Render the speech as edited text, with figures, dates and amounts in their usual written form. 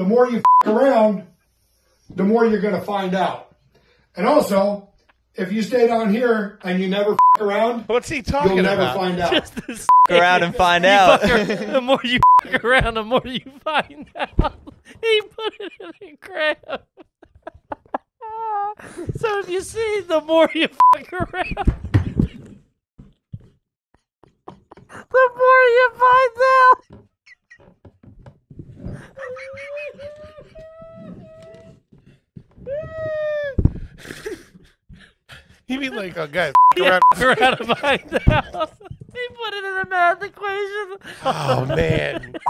the more you around, the more you're going to find out. And also, if you stay down here and you never around, what's he talking you'll never about? find out. Just the around and find out. the more you around, the more you find out. He put it in a graph. So if you see, the more you around, the more you find out. You mean like a guy around? Around to find out. He put it in a math equation. Oh man,